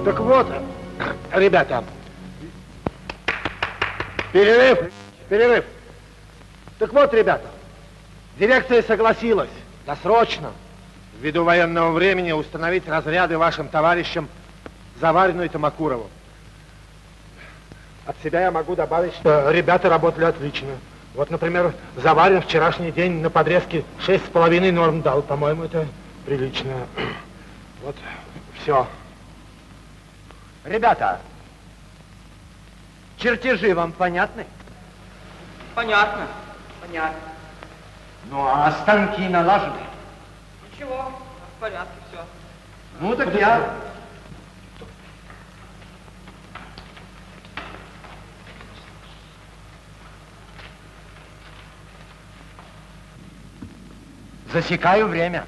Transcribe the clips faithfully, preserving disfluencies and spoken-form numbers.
Так вот, ребята, перерыв, перерыв. Так вот, ребята, дирекция согласилась досрочно, ввиду военного времени, установить разряды вашим товарищам Заварину и Томакурову. От себя я могу добавить, что ребята работали отлично. Вот, например, Заварин вчерашний день на подрезке шесть с половиной норм дал. По-моему, это прилично. Вот, все. Ребята, чертежи вам понятны? Понятно, понятно. Ну, а станки налажены? Ничего, в порядке все. Ну, так я... Засекаю время.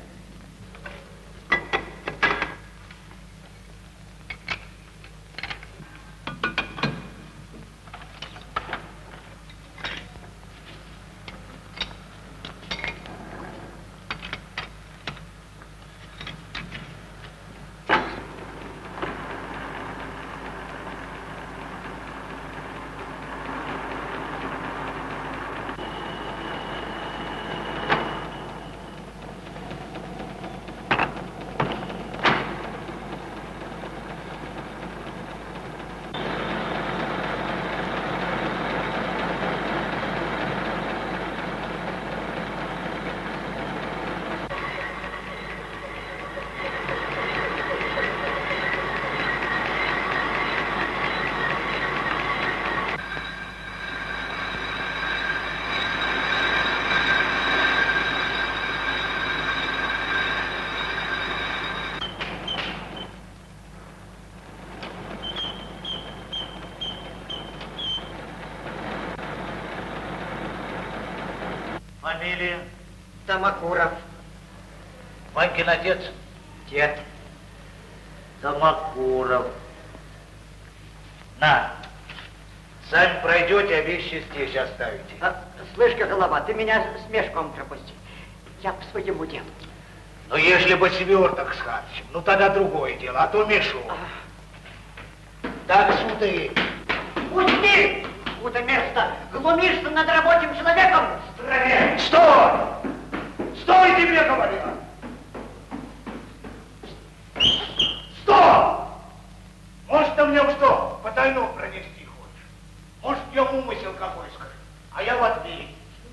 Фамилия? Томакуров. Ванькин отец? Дед. Томакуров. На. Сами пройдете, а вещи здесь оставите. А, слышь-ка, голова, ты меня с мешком пропусти. Я по своему делу. Ну, если бы сверток с харчем, ну тогда другое дело, а то мешок. А. Так, суды. Пусти! Куда место? Глумишься над рабочим человеком? Строение! Стой! Стой, тебе говорила! Стой! Может, ты мне что, потайну пронести хочешь? Может, я умысел какой скажу, а я в ответ.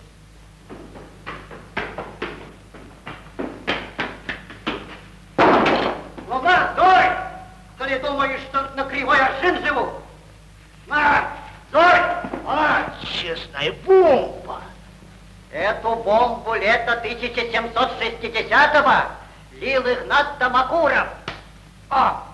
Луна, стой! Коли думаешь, что на кривой аршин живу? На, стой! А, честная бомба! Эту бомбу лета тысяча семьсот шестидесятого лил Игнат Томакуров. А!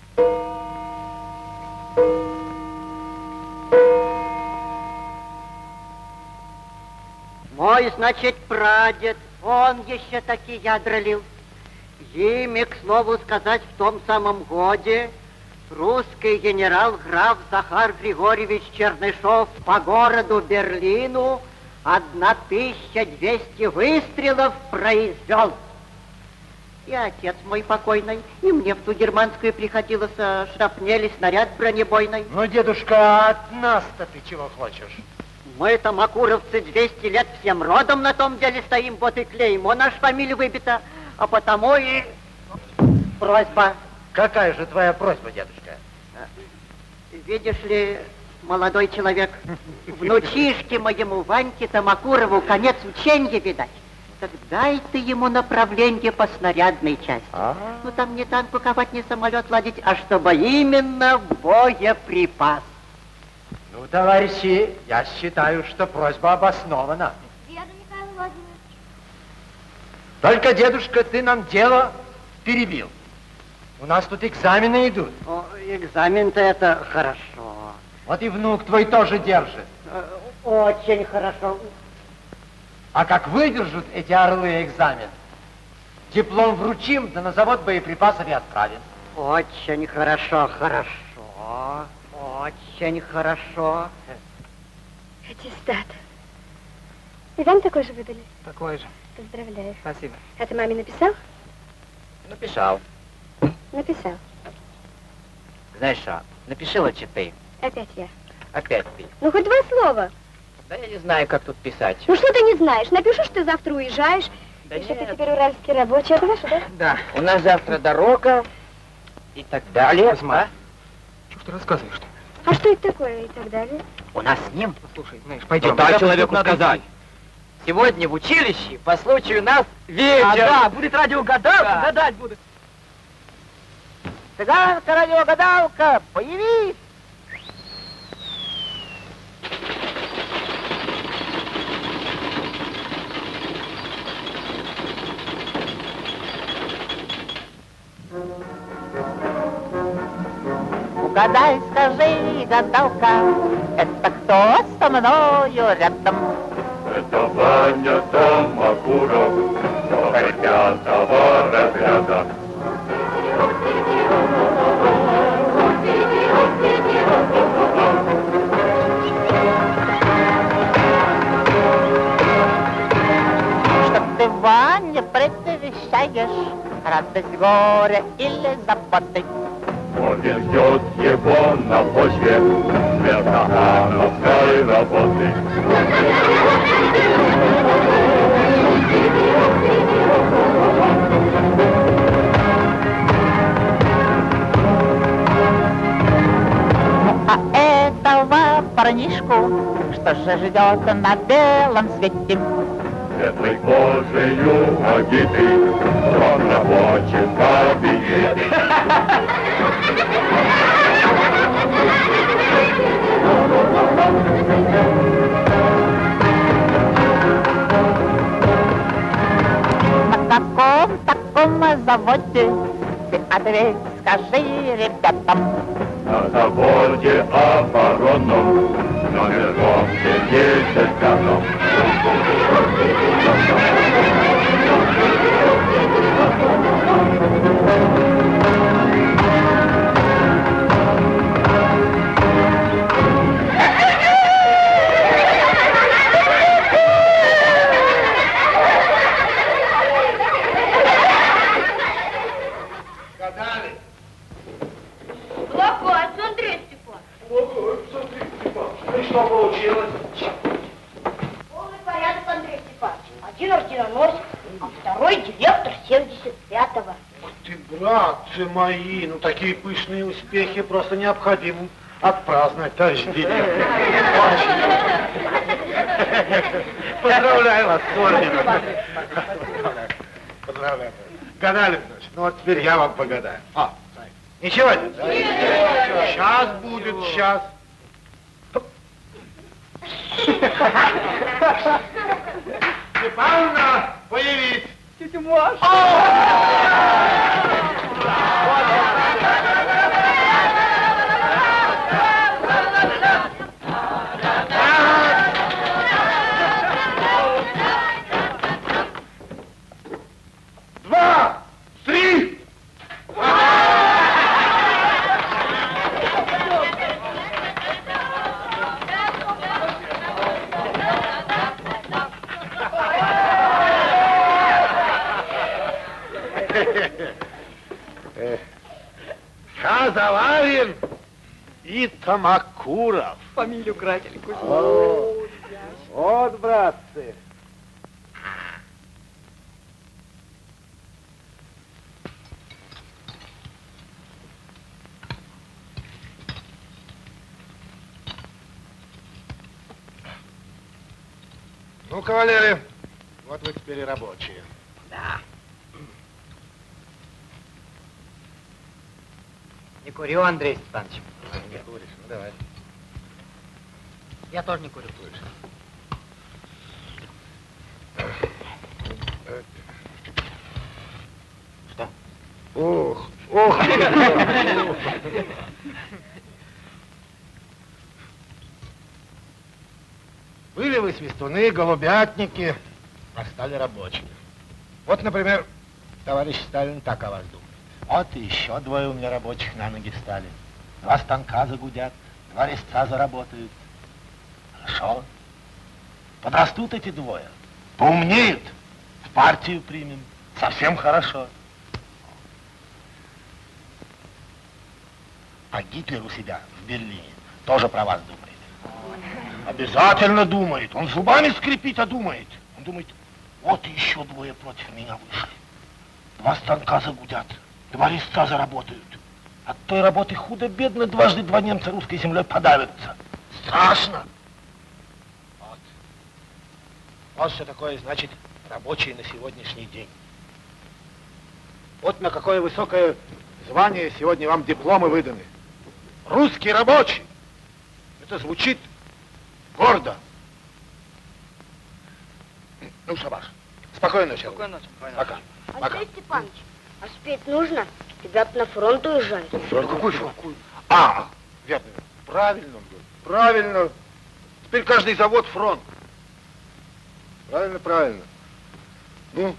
Мой, значит, прадед, он еще такие ядра лил. Ими, к слову сказать, в том самом годе русский генерал граф Захар Григорьевич Чернышов по городу Берлину тысяча двести выстрелов произвел. И отец мой покойный, и мне в ту германскую приходилось шрапнели, снаряд бронебойный. Ну, дедушка, от нас-то ты чего хочешь? Мы, томакуровцы, двести лет всем родом на том деле стоим, вот и клеймо наша фамилия выбита, а потому и просьба. Какая же твоя просьба, дедушка? Видишь ли, молодой человек, внучишке моему Ваньке Томакурову конец ученья, видать. Так дай ты ему направление по снарядной части. А? Ну, там не танк упаковать, не самолет ладить, а чтобы именно боеприпас. Ну, товарищи, я считаю, что просьба обоснована. Верно, Михаил Владимирович. Только, дедушка, ты нам дело перебил. У нас тут экзамены идут. О, экзамен-то это хорошо. Вот и внук твой тоже держит. Очень хорошо. А как выдержат эти орлы экзамен, диплом вручим, да на завод боеприпасов и отправим. Очень хорошо, хорошо. Очень хорошо. Аттестат. И вам такой же выдали? Такой же. Поздравляю. Спасибо. А ты маме написал? Написал. Написал. Знаешь что, напиши лучше ты. Опять я. Опять ты. Ну, хоть два слова. Да я не знаю, как тут писать. Ну, что ты не знаешь? Напишу, что ты завтра уезжаешь. Да и что нет. ты теперь уральский рабочий. Это ваше, да? Да, у нас завтра дорога и так далее. Кузьма. А? Что ты рассказываешь-то? А что это такое и так далее? У нас с ним. Слушай, знаешь, Пойдем, дай человеку сказать. Сегодня в училище по случаю нас вечер. А, да, будет радиогадалка, Да. гадать будут. Цыганка, радиогадалка, появись! Угадай, скажи, гадалка, это кто со мною рядом? Это Ваня Домокуров, повар пятого разряда. Что ты, Ваня, предвещаешь? Радость, горе или заботы? Повезет его на почве светохановской работы. А этого парнишку, что же ждет на белом свете? Светлой кожею одетый, он в рабочем кабинете. На каком таком заводе? Ты ответь, скажи ребятам. На заводе оборонном, номером семьдесят пятом. Что получилось? Полный порядок, Андрей Степанович. Один орденоносец, а второй директор семьдесят пятого. Ты, братцы мои, ну такие пышные успехи просто необходимо отпраздновать, товарищ директор. Поздравляю вас с орденом. Поздравляю. Поздравляю. Гадали, значит. Ну вот теперь я вам погадаю. А, ничего нет? Да? Сейчас будет, сейчас. Степановна, появись. Тетя Маша. Два, три. Хазалавин и Тамакуров. Фамилию Кратель. О, вот, братцы. Ну, кавалеры, вот вы теперь и рабочие. Да. Не курю, Андрей Степанович. Не куришь, ну давай. Я тоже не курю. Что? Ох, ох. Были вы свистуны, голубятники, а стали рабочими. Вот, например, товарищ Сталин так о вас думает. Вот и еще двое у меня рабочих на ноги встали. Два станка загудят, два резца заработают. Хорошо. Подрастут эти двое, поумнеют, в партию примем. Совсем хорошо. А Гитлер у себя в Берлине тоже про вас думает. Обязательно думает. Он зубами скрипит, а думает. Он думает, вот еще двое против меня вышли. Два станка загудят, два резца заработают. От той работы худо-бедно дважды два немца русской землей подавятся. Страшно. Вот. Вот что такое, значит, рабочий на сегодняшний день. Вот на какое высокое звание сегодня вам дипломы выданы. Русский рабочий. Это звучит гордо. Ну, шабаш. Спокойной ночи. Спокойной ночи. Пока. Пока. Андрей Степанович, а спеть нужно? Ребята на фронт уезжают. Фронт? Какой фронт? А, верно. Правильно, он говорит. Правильно. Теперь каждый завод фронт. Правильно, правильно. Ну?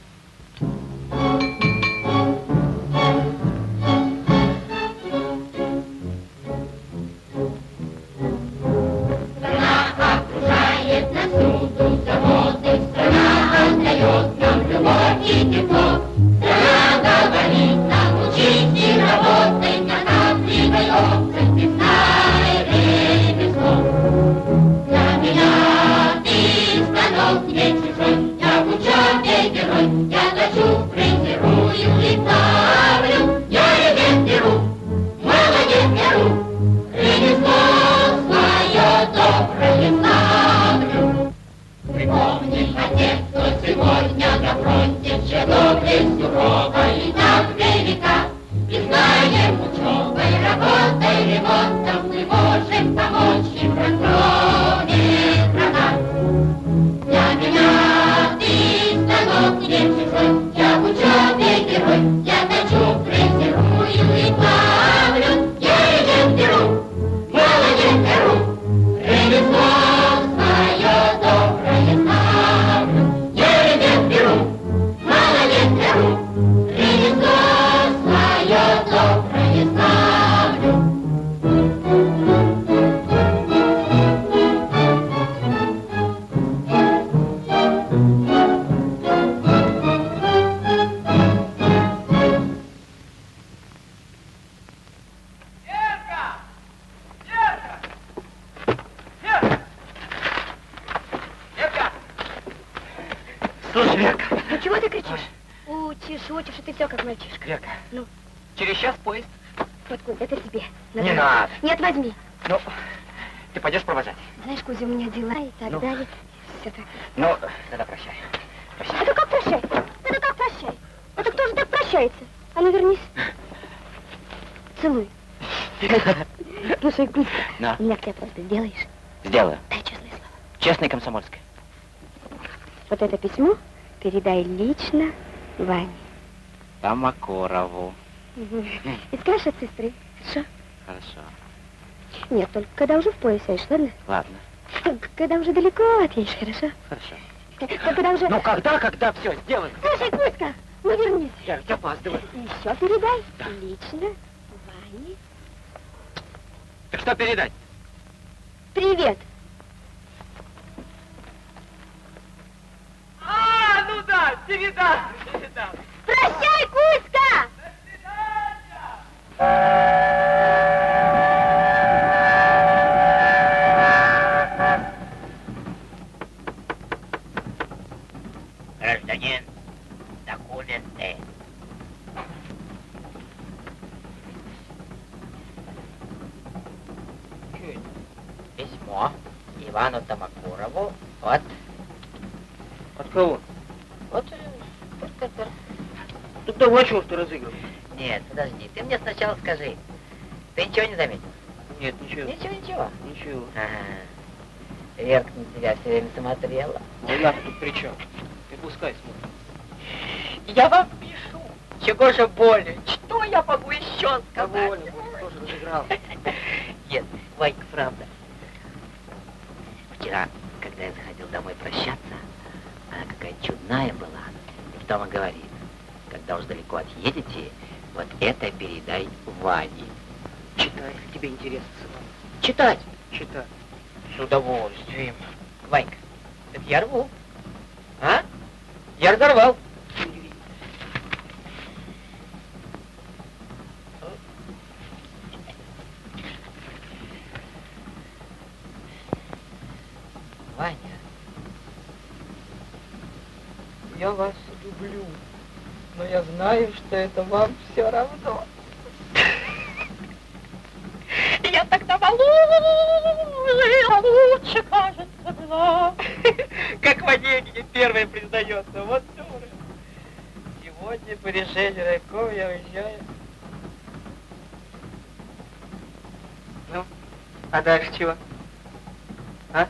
Окружает нас всюду заводы, страна отдает нам любовь и тепло. Страна говорит нам, учись и работай, на нас двигается писное ремесло. Для меня ты станок не чужой, я в учебе герой, я точу, фрезерую и ставлю, я ремень беру, молодец беру, ремесло свое доброе ставлю. Припомни, отец, что сегодня на фронте доблесть сурова и так велика. И знаем, учебой, работой, ремонтом мы можем помочь им в разгроме врага. Для меня ты станок не чужой, я в учебе герой, я точу, фрезерую и плавлю, я ремень беру, молодец беру, ремесло свое доброе ставлю, я ремень беру, молодец беру, ремесло свое доброе ставлю. Слушай, Верка. Ну чего ты кричишь? Учишь, учишь, и ты все как мальчишка. Верка. Ну? Через час поезд. Вот, Кузя, это тебе. Не надо. Нет, возьми. Ну, ты пойдешь провожать? Знаешь, Кузя, у меня дела и так Ну? далее. Все так. Ну, тогда прощай. Прощай. Это как прощай? Это как прощай? Это кто же так прощается? А ну вернись. Целуй. Слушай, Кузя, Да. меня к тебе просто сделаешь. Сделаю. Дай честное слово. Честный комсомольский. Вот это письмо передай лично Ване. По Макорову. Угу. И скажешь от сестры, хорошо? Хорошо. Нет, только когда уже в пояс сядешь, ладно? Ладно. Только когда уже далеко отъедешь, хорошо? Хорошо. Только когда уже... Ну, когда, когда, все, сделай. Слушай, Кузька, ну вернись. Я ведь опаздываю. Еще передай Да. лично Ване. Так что передать? Привет. А, ну да, передам, передам. Прощай, Кузька! Гражданин, документы. Письмо Ивану Тамакурову от... От кого? Вот, вот это. Так давай, чего ты разыгрываешь? Нет, подожди, ты мне сначала скажи. Ты ничего не заметил? Нет, ничего. Ничего, ничего. Ничего. Ага. Верка на тебя все время смотрела. Ну я тут при чем? Ты пускай смотрит. Я вам пишу. Чего же более? Что я могу еще сказать? Довольно, тоже разыграл. Нет, Ванька, правда. Вчера, когда я заходил домой прощаться, она какая чудная была. И потом она говорит, когда уж далеко отъедете, вот это передай Ване. Читай, тебе интересно, сынок. Читать. Читай. С удовольствием. Ванька, так я рву. А? Я разорвал. я вас люблю, но я знаю, что это вам все равно. Я тогда малышка, лучше, кажется, была. Как в Онегине первая признается, вот дура. Сегодня по решению райкома я уезжаю. Ну, а дальше чего? А?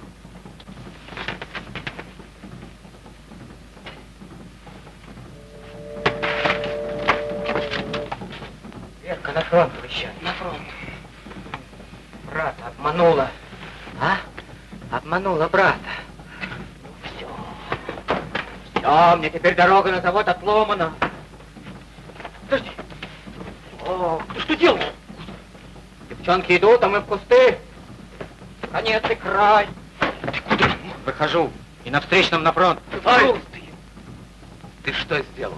Верка на фронт уезжает. На фронт. Брат обманула. А? Обманула брата. Ну все. Все, мне теперь дорога на завод отломана. Подожди. О, ты что делаешь? Девчонки идут, а мы в кусты. Конец и край. Ты куда? Выхожу. И на встречном на фронт. Ай! Ты, ты что сделал?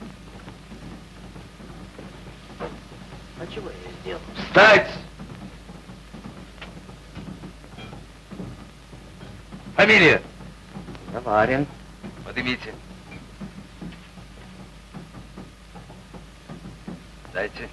А чего я сделал? Встать! Фамилия? Заварин. Поднимите. Дайте.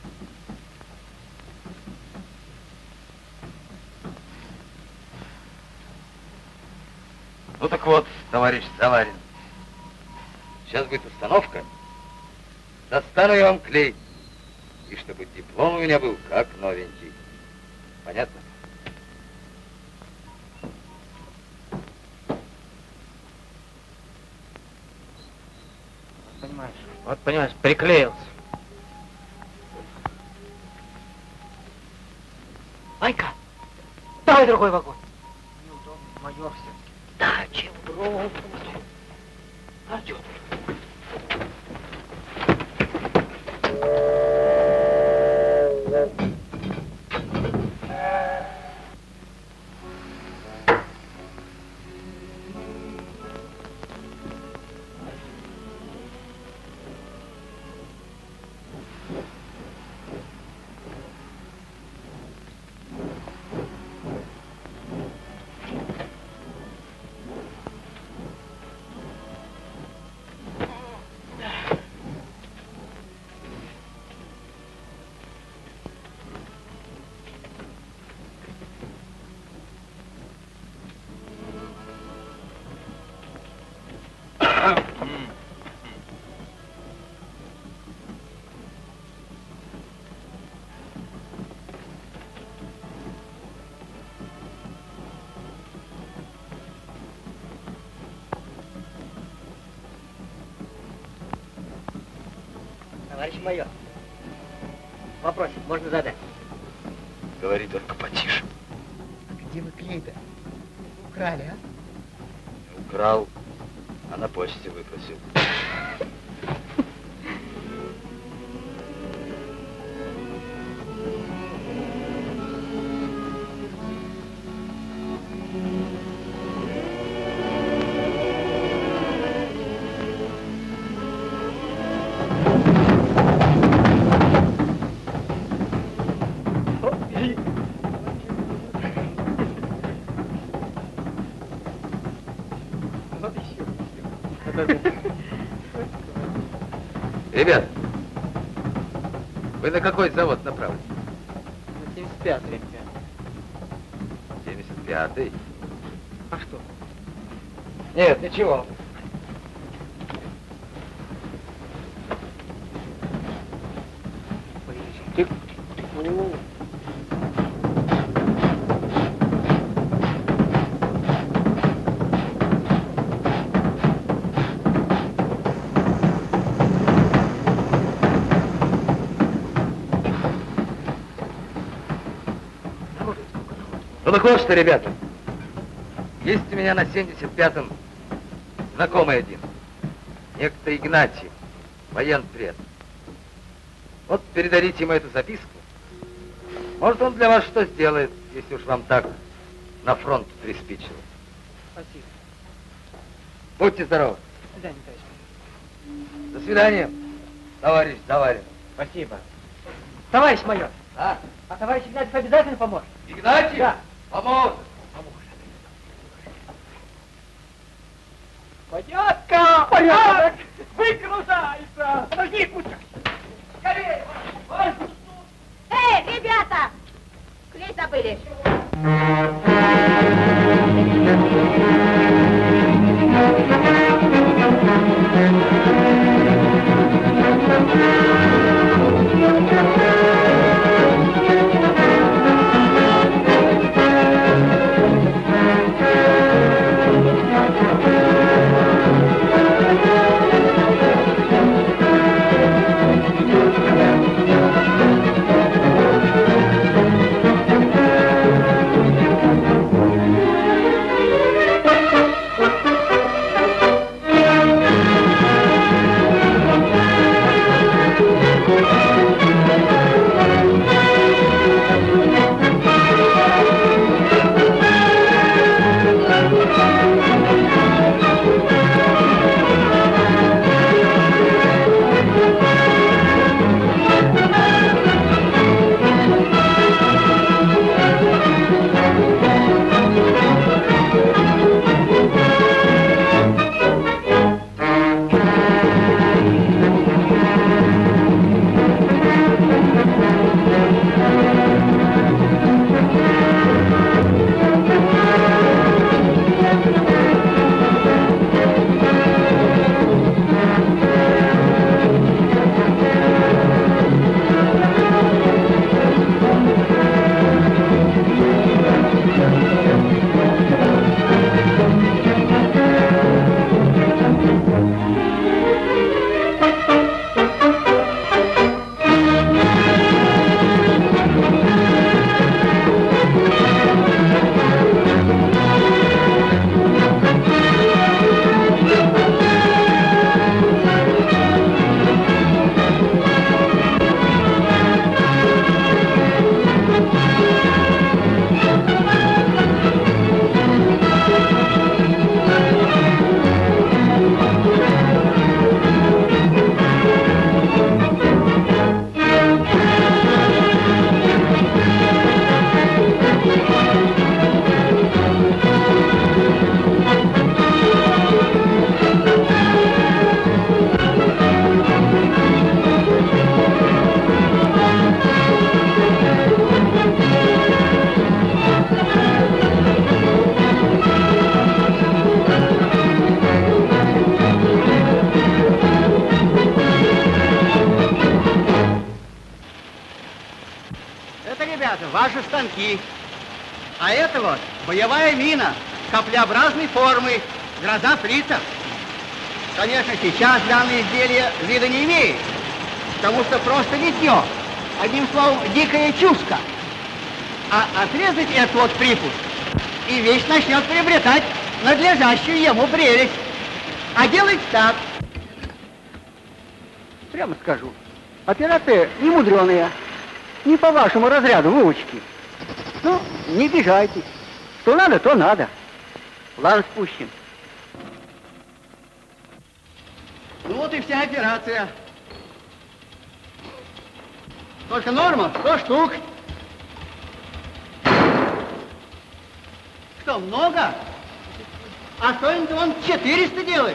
Ну так вот, товарищ Заварин. Сейчас будет установка. Достану я вам клей. И чтобы диплом у меня был как новенький. Понятно? Понимаешь, вот понимаешь, приклеился. Ванька, давай другой вагон. Неудобно, майор все-таки. Да, чего? Пойдет. Товарищ майор, вопросик можно задать? Говори только потише. А где вы клей-то украли, а? Украл, а на почте выпросил. Ребят, вы на какой завод направлены? На семьдесят пятый. семьдесят пятый? А что? Нет, ничего. Ты... Ну так вот что, ребята, есть у меня на семьдесят пятом знакомый один, некто Игнатий, военпред. Вот передарите ему эту записку. Может, он для вас что сделает, если уж вам так на фронт приспичило. Спасибо. Будьте здоровы. До свидания, товарищ. До свидания, товарищ Заварин. Спасибо. Товарищ майор. А? А товарищ Игнатьев обязательно поможет? Игнатий? Да. Поможет. Понятно! Порядок! Выгружайся! Подожди, куча! Скорее! Эй, ребята! Клей забыли. Ваши станки. А это вот боевая мина каплеобразной формы, гроза фрицев. Конечно, сейчас данное изделие вида не имеет, потому что просто литье. Одним словом, дикая чушка. А отрезать этот вот припуск, и вещь начнет приобретать надлежащую ему прелесть. А делать так. Прямо скажу, операция не мудреная. Не по вашему разряду выучки. Ну, не обижайтесь. Что надо, то надо. Ладно, спущим. Ну вот и вся операция. Только норма сто штук. Что, много? А кто-нибудь он четыреста делает.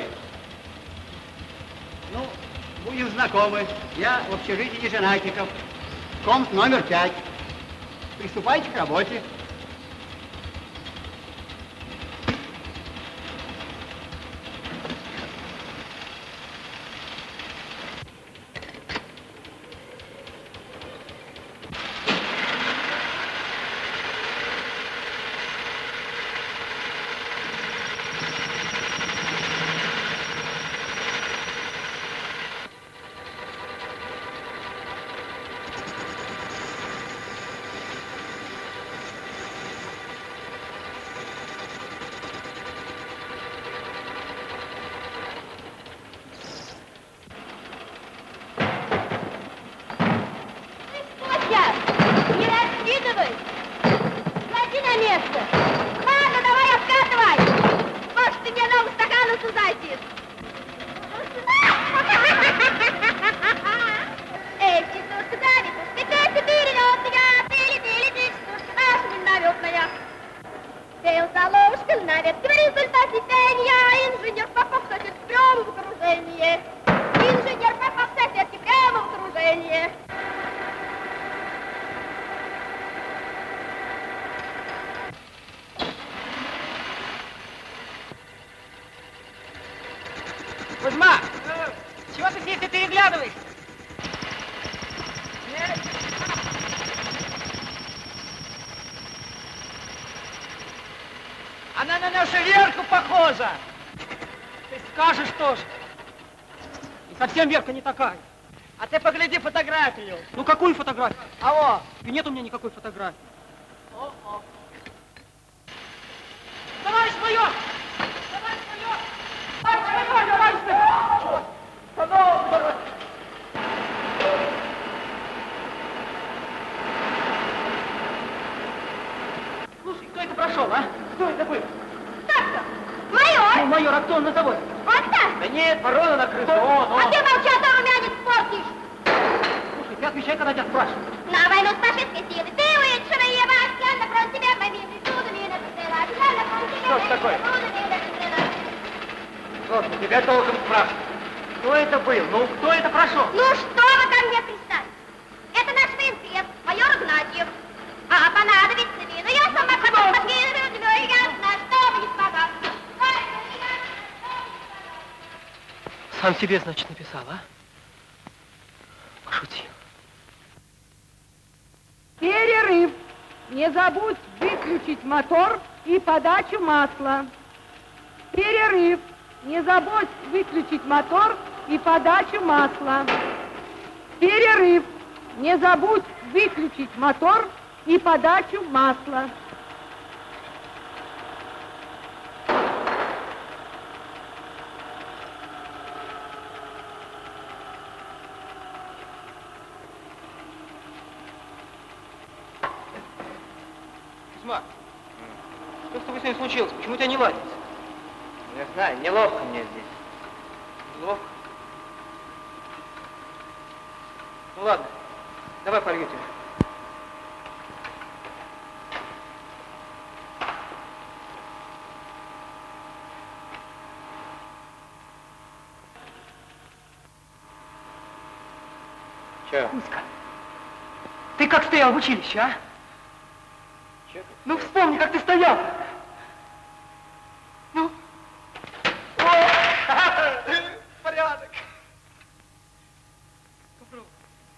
Ну, будем знакомы. Я в общежитии Женатиков. Комнат номер пять. Приступайте к работе. Она на нашу Верку похожа. Ты скажешь тоже. И совсем Верка не такая. А ты погляди фотографию. Ну какую фотографию? А вот. И нет у меня никакой фотографии. О-о. Товарищ майор! Товарищ майор! Товарищ майор! Товарищ майор! Пожалуйста, товарищ! Слушай, кто это прошел, а? Кто это был? Так-то. Майор! Ну, майор, а кто он на заводе? Вот так. Да нет, ворона на крыше. Он, он. А ты молчи, а то румянец портишь. Слушай, ты отвечай, когда тебя спрашивают. На войну с фашистской силой ты лучше воевать, я на фронт тебя мобильный, суду видно пострелять, я на фронт тебя Что ж такое? суду видно пострелять. Слушай, тебя толком спрашивают. Кто это был? Ну, кто это прошел? Ну что вы ко мне пристали? Это наш военкреп, майор Игнатьев. А понадобится ли? Ну я сама потом подкидываю, но ясно, что вы не смогла. Сам себе, значит, написал, а? Пошутил. Перерыв. Не забудь выключить мотор и подачу масла. Перерыв. Не забудь выключить мотор и подачу масла. Перерыв. Не забудь выключить мотор и подачу масла. Кузьма, что с тобой сегодня случилось? Почему у тебя не ладится? Не знаю, неловко мне здесь. Неловко. Ну ладно, давай полью тебя. Че? Кузька, ты как стоял в училище, а? Че? Ну вспомни, как ты стоял. Ну. Порядок. Попробуй.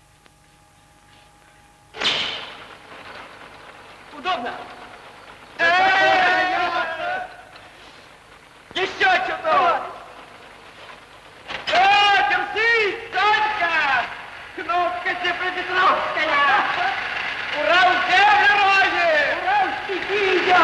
Удобно? Еще чудо! Э, держись, Санька! Кнопка Днепропетровская! Ура, все герои! Ура, стихи идет!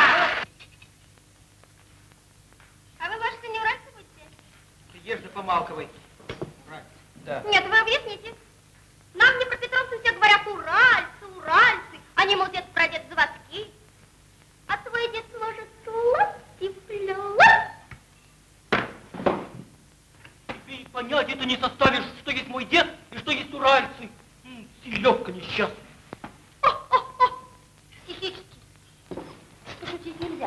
А вы, может, и не уральцы будете? Ты ешь да помалковай. Уральцы. Да. Нет, вы объясните. Нам днепропетровцы все говорят уральцы, уральцы. Они, мол, дед прадед заводские. А твой дед, может, лап и плюлап? Тебе и понять это не составишь, что есть мой дед и что есть уральцы. Селедка несчастная. Психически. Пошутить нельзя.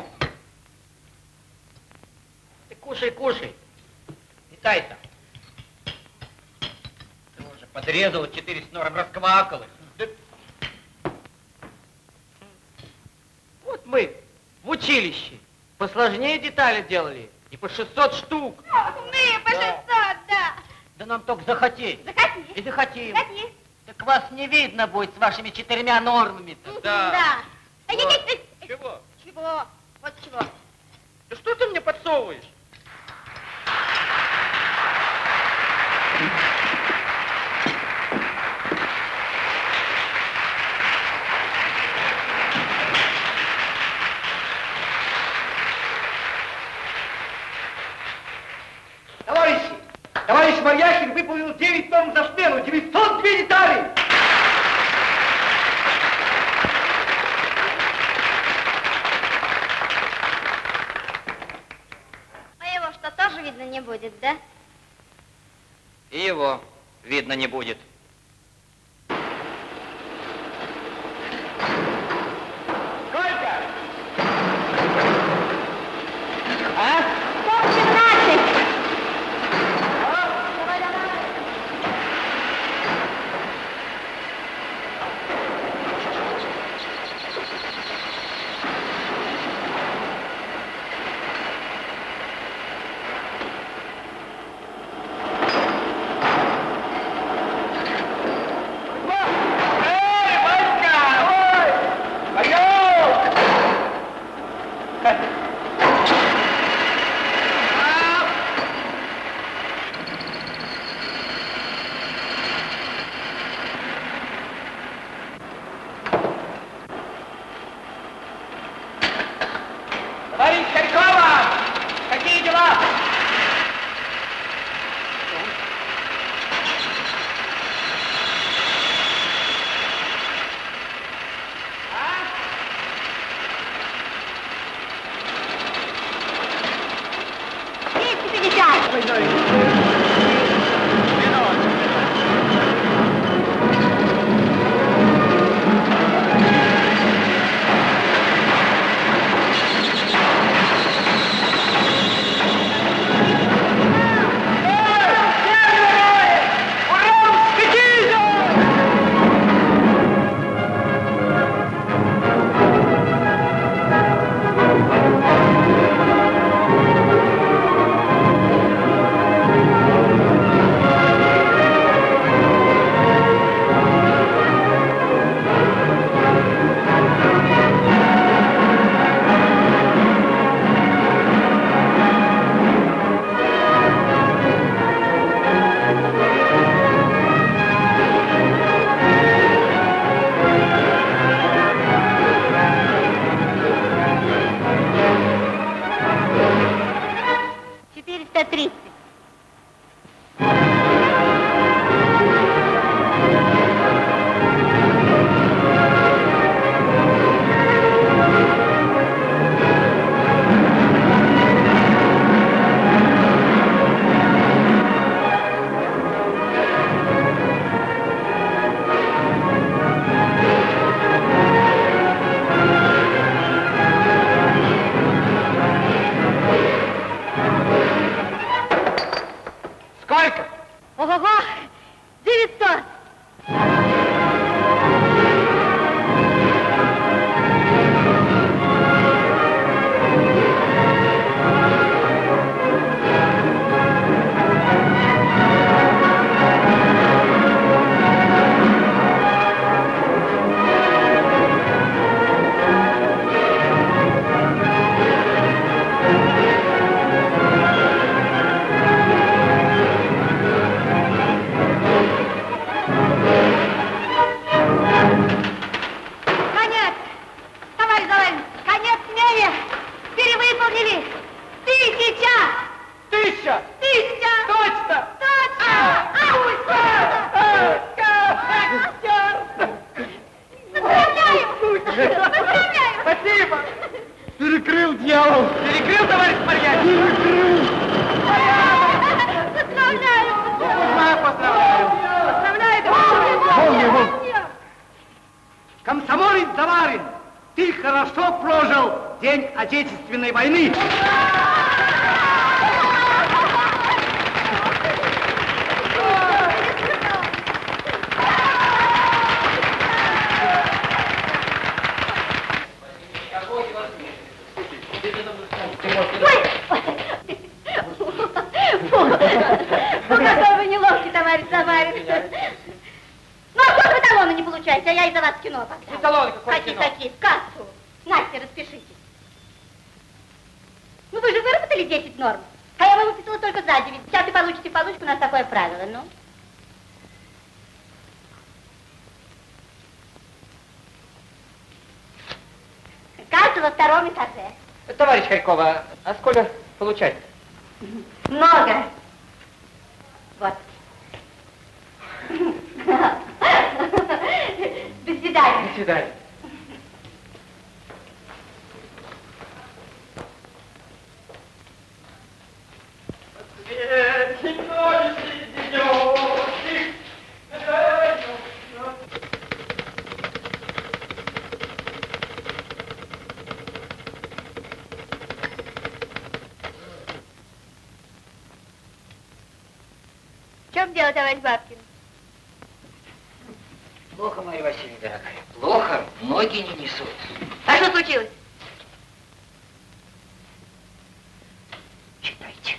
Ты кушай, кушай. Питайся. Ты уже подрезал четыре с нором, расквакал их. Да... Вот мы в училище посложнее детали делали. И по шестьсот штук. Мы по шестьсот, да. Да нам только захотеть. Захоти. И захотим. Захоти. Так вас не видно будет с вашими четырьмя нормами-то. Да. Да. Вот. Чего? Чего? Вот чего. Да что ты мне подсовываешь? Товарищи, товарищ Марьяхин выполнил девять тонн за смену, девятьсот две детали. А его что, тоже видно не будет, да? И его видно не будет. Сколько? А? сто семнадцать. Поздравляю! Спасибо! Перекрыл дьявол! Перекрыл, товарищ Марьян? Перекрыл! Поздравляю! Поздравляю! Поздравляю! Поздравляю, товарищ Марьян! Комсомолец Заварин, ты хорошо прожил День Отечественной войны. Ну, какой вы неловкий, товарищ Заварин. Ну, а что вы талоны не получаете, а я из-за вас в кино поставлю. Талоны какое Какие кино? такие? В кассу. Настя, распишитесь. Ну, вы же выработали десять норм. А я вам выписала только за девять. Сейчас и получите получку, у нас такое правило, ну. Касса во втором этаже. Товарищ Харькова, а сколько получать? Много. Вот. До свидания. До свидания. В чем дело, товарищ Бабкин? Плохо, Марья Васильевна, дорогая. Плохо, ноги не несут. А что случилось? Читайте.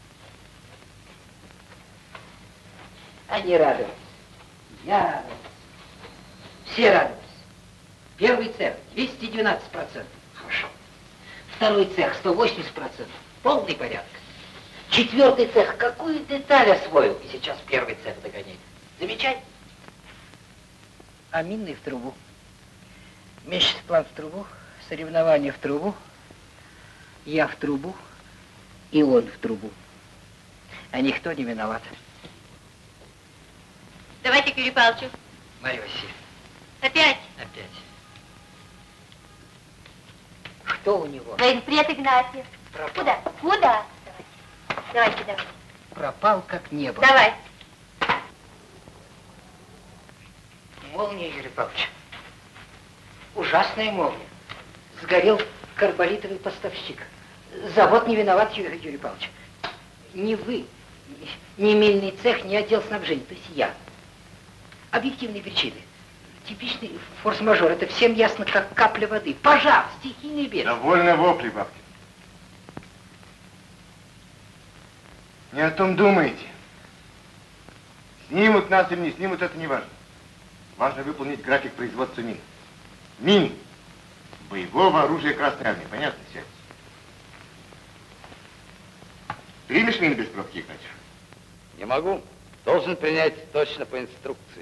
Они радуются. Я радуюсь. Все радуются. Первый цех двести двенадцать процентов. Хорошо. Второй цех сто восемьдесят процентов. Полный порядок. Четвертый цех какую деталь освоил, и сейчас первый цех догоняет. Замечательно. А минный в трубу. Месяц-план в трубу, соревнования в трубу, я в трубу, и он в трубу. А никто не виноват. Давайте к Юрию Павловичу. Марья Васильевна. Опять? Опять. Кто у него? Военпред Игнатьев. Пропал. Куда? Куда? Давайте, давайте, давай. Пропал как небо. Давай. Молния, Юрий Павлович. Ужасная молния. Сгорел карболитовый поставщик. Завод не виноват, Ю- Юрий Павлович. Не вы, ни мельный цех, ни отдел снабжения, то есть я. Объективные причины. Типичный форс-мажор. Это всем ясно, как капля воды. Пожар, стихийный бедствие. Довольно вопли, Бабкин. Не о том думаете. Снимут нас или не снимут, это не важно. Важно выполнить график производства мин. Мин. Боевого оружия Красной Армии. Понятно все? Примешь мины без пробки, Игнатьев? Не могу. Должен принять точно по инструкции.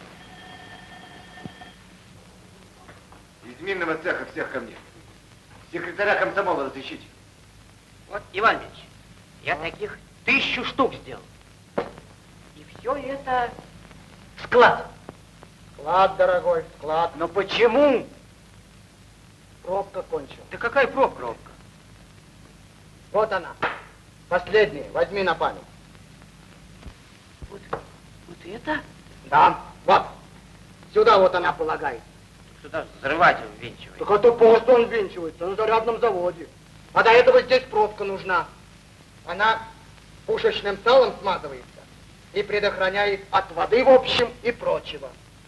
Из минного цеха всех ко мне. Секретаря комсомола разыщите. Вот, Иван Ильич, я таких тысячу штук сделал. И все это склад. Склад, дорогой, склад. Но почему? Пробка кончилась. Да какая пробка? Пробка. Вот она. Последняя. Возьми на память. Вот, вот это? Да, вот. Сюда вот она полагает. Сюда взрывать ввинчивать. Так это просто он ввинчивается на зарядном заводе. А до этого здесь пробка нужна. Она пушечным салом смазывается и предохраняет от воды, в общем, и прочего.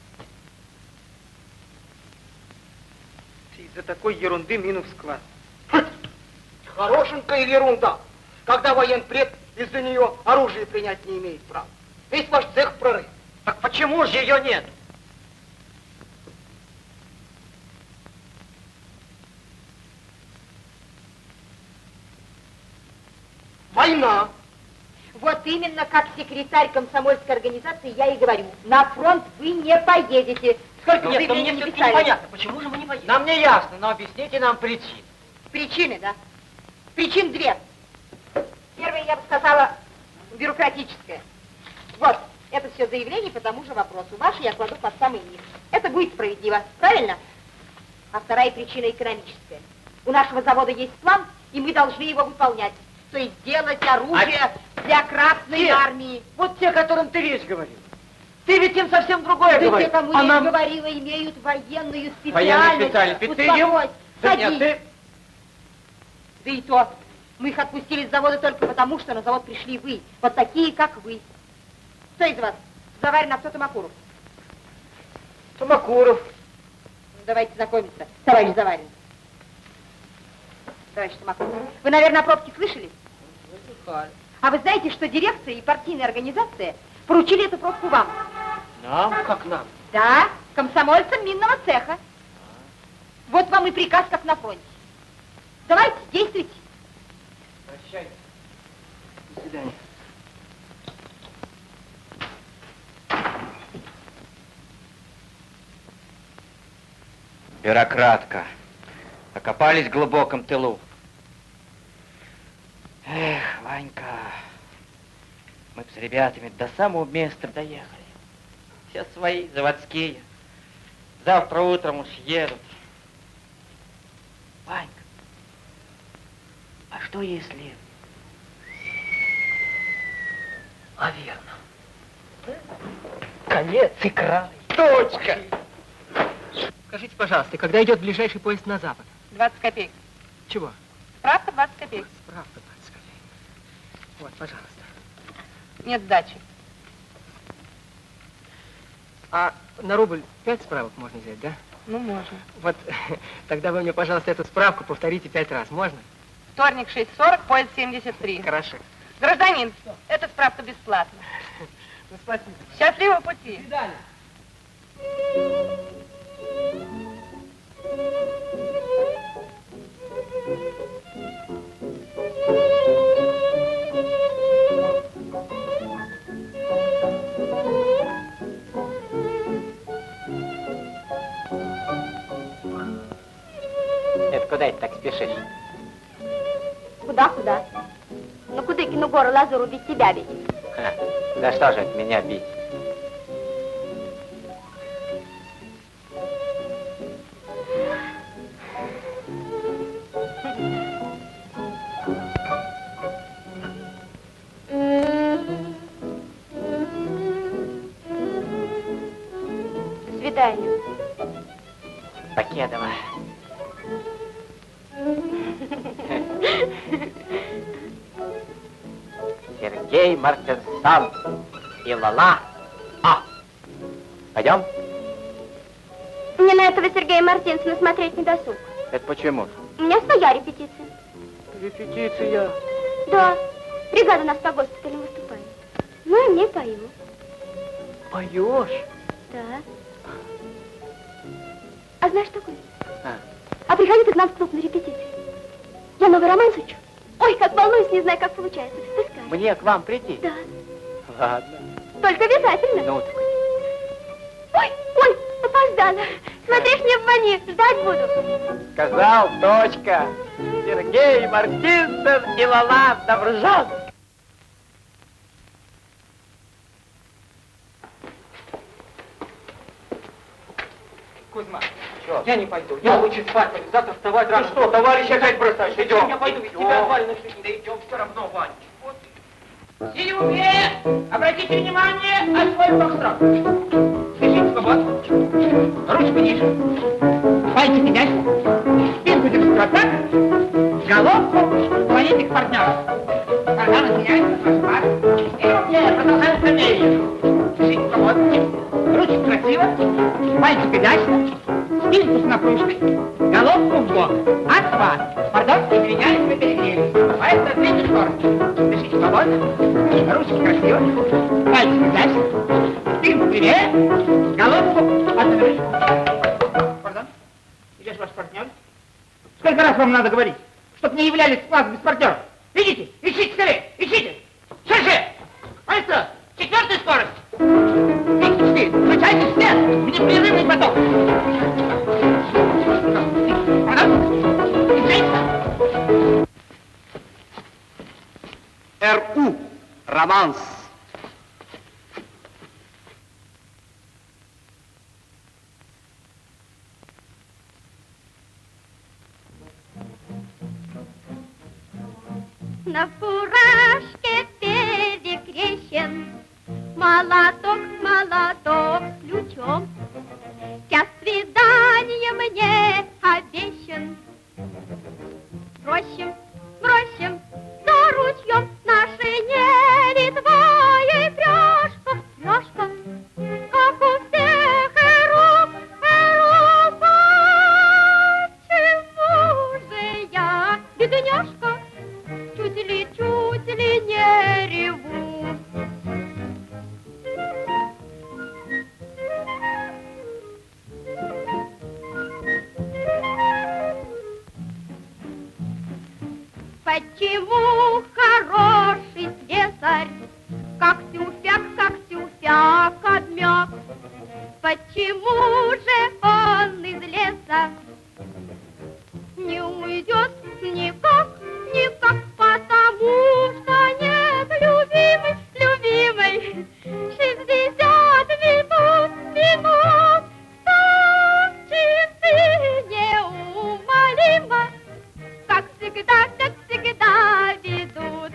Из-за такой ерунды мину в склад. Хорошенькая ерунда, когда военпред из-за нее оружие принять не имеет права. Весь ваш цех прорыв. Так почему же ее нет? Война. Вот именно как секретарь комсомольской организации я и говорю. На фронт вы не поедете. Сколько Нет, вы но мне времени не все-таки писали? непонятно, почему же мы не поедем? Нам не ясно, но объясните нам причины. Причины, да? Причин две. Первая, я бы сказала, бюрократическая. Вот, это все заявление по тому же вопросу. Ваши я кладу под самый низ. Это будет справедливо, правильно? А вторая причина экономическая. У нашего завода есть план, и мы должны его выполнять. То есть делать оружие а для Красной те, армии. Вот те, о которых ты речь говорил. Ты ведь им совсем другое да говоришь. те, кому а я нам... говорила, имеют военную специальность. Военную специальность. Ты им... Да нет, ты... Да и то, мы их отпустили с завода только потому, что на завод пришли вы. Вот такие, как вы. Кто из вас? Заварин, а кто Томакуров? Томакуров. Давайте знакомиться, товарищ Заварин. Товарищ Томакуров. Вы, наверное, о пробке слышали? Слыхали. А вы знаете, что дирекция и партийная организация поручили эту пробку вам? Нам? Как нам? Да, комсомольцам минного цеха. Вот вам и приказ, как на фронте. Давайте, действуйте. Прощайте. До свидания. Бюрократка. Окопались в глубоком тылу. Эх, Ванька, мы б с ребятами до самого места доехали. Все свои, заводские. Завтра утром уж едут. Ванька, а что если... А верно. Конец и край. Точка! Скажите, пожалуйста, когда идет ближайший поезд на запад? двадцать копеек. Чего? Справка двадцать копеек. Справка двадцать копеек. Вот, пожалуйста. Нет сдачи. А на рубль пять справок можно взять, да? Ну, можно. Вот, тогда вы мне, пожалуйста, эту справку повторите пять раз. Можно? Вторник шесть сорок, поезд семьдесят три. Хорошо. Гражданин, эта справка бесплатна. Ну, спасибо. Счастливого пути. До свидания. Это куда это так спешишь? Куда-куда? Ну, Кудыкину гору Лазуру ведь тебя бить. Ха, да что же это меня бить? До свидания. Покедова. Сергей Мартинсан и Лала. А! Пойдем? Мне на этого Сергея Мартинсона смотреть не досуг. Это почему? У меня своя репетиция. Репетиция? Да. Бригада у нас по госпиталю выступает. Ну и мне пою. Поешь? Да. А знаешь такое? А. А приходи ты к нам в клуб на репетицию. Я новый роман учу. Ой, как волнуюсь, не знаю, как получается. Пускай. Мне к вам прийти? Да. Ладно. Только обязательно. Ну, так. Ой, ой, опоздала. Смотришь, не обмани, ждать буду. Сказал, точка. Сергей Мартинсон и Лала Добржан. Кузьма, Чё? я не пойду. Я лучше спать пойду. Завтра вставать рано. Ты что, товарищ опять бросаешь? Идем. Я пойду, ведь тебя отвали на всю день. Да идем все равно, Вань. Сильвия, обратите внимание на свой фокстрот. Дышите свободно. Ручку ниже. Пальцы изящно. Спинку держите вот так. Головку клоните к партнеру. Орган изменяется, ваш пар. И руки продолжаем скамею. Дышите свободно. Ручки красиво. Пальчик изящно. Спинку с напружкой. Головку в бок. Отхват. Пардон, извиняюсь, вы перегрелись. Поэтому двиньте скорость. Дышите свободно. Ручки красиво. Пальчик изящно. Спинку левее. Головку отвернуть. Пардон. Где же ваш партнер? Сколько раз вам надо говорить, чтоб не являлись в класс без партнеров? Идите, ищите скорее, ищите. Шире. Маэстро, четвертая скорость. Ищите, включайте свет в непрерывный поток. Пардон. Ищите. РУ. Романс. на фуражке перекрещен, молоток, молоток ключом. Час свидания мне обещан. Бросим, бросим за ручьем наши не Литва и пряжка, пряжка, как у всех Европ, Европа. Чему же я, бедняжка, чуть ли, чуть ли не реву? Почему хороший слесарь, как тюфяк, как тюфяк обмяк? Почему же он из леса не уйдет никак, никак? Потому что нет любимой, любимой, шестьдесят минут, минут, там часы неумолимо, как всегда, как всегда ведут.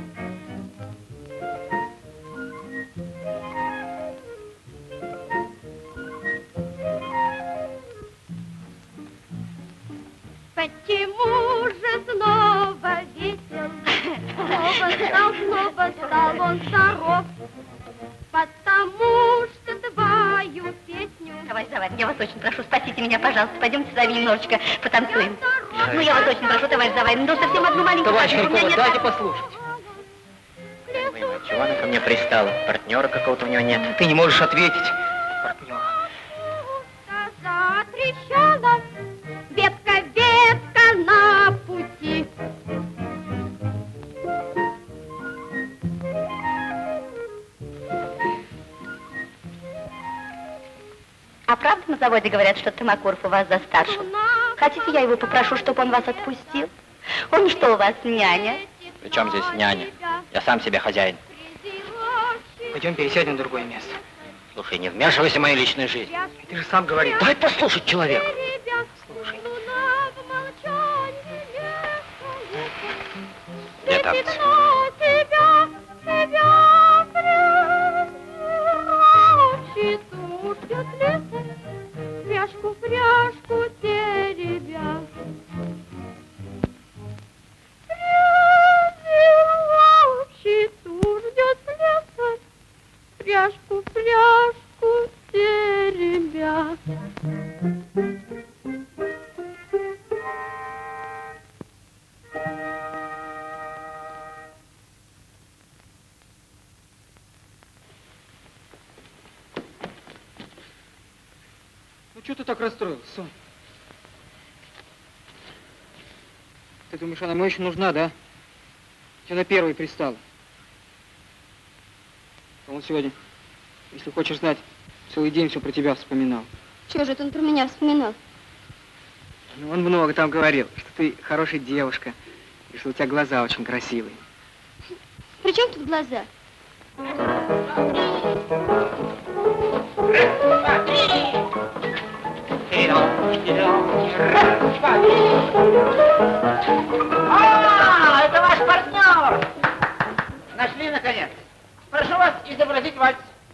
Почему же снова весел, снова стал, снова стал он здоров? Потому что твою песню... Товарищ Заварин, я вас очень прошу, спасите меня, пожалуйста. Пойдемте с вами немножечко потанцуем. Ну, я вас очень прошу, товарищ Заварин, ну, совсем одну маленькую... Товарищ маленькую, Харькова, нет... дайте послушать. Понимаю, чего она ко мне пристала? Партнера какого-то у него нет. Ты не можешь ответить. Партнера. Затрещала ветка, ветка на пути. А правда на заводе говорят, что Тымакуров у вас за старшего? Хотите, я его попрошу, чтобы он вас отпустил? Он что, у вас няня? При чем здесь няня? Я сам себе хозяин. Пойдем пересядем в другое место. Слушай, не вмешивайся в мою личную жизнь. Ты же сам говорил. Дай послушать человека. Слушай. Где танцы? Пряжку, пряжку теребя. Щиту ждет леса, пряжку, пряжку теребя. Ну, что ты так расстроился, Сонь? Ты думаешь, она мне еще нужна, да? Тебе на первой пристала. А он сегодня, если хочешь знать, целый день все про тебя вспоминал. Чего же это он про меня вспоминал? Ну, он много там говорил, что ты хорошая девушка, и что у тебя глаза очень красивые. При чем тут глаза? А, это ваш партнер! Нашли, наконец. Прошу вас изобразить вальс.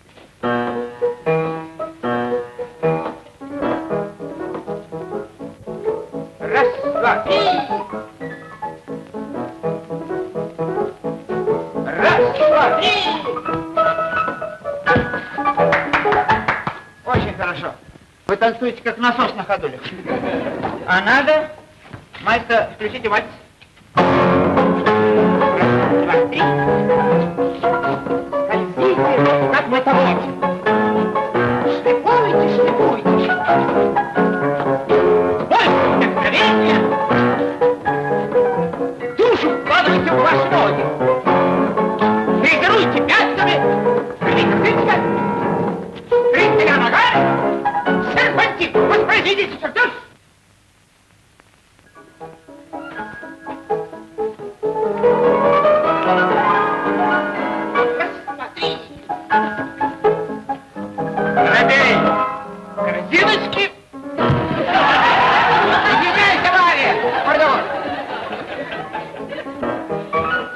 Раз, два, три. Раз, два, три. Очень хорошо. Вы танцуете как насос на ходулях. А надо, мастер, включите вальс. Раз, два, три. Скользите, как мы того. Шлифуйте, шлифуйте. Больше вдохновения. Душу вкладывайте в ваши ноги. Тренируйте пятками. Прикрытка. Тридцать ногами. Серпантин, воспроизведите чертеж. Робей! Корзиночки! Извиняйте, Мария! Пардон!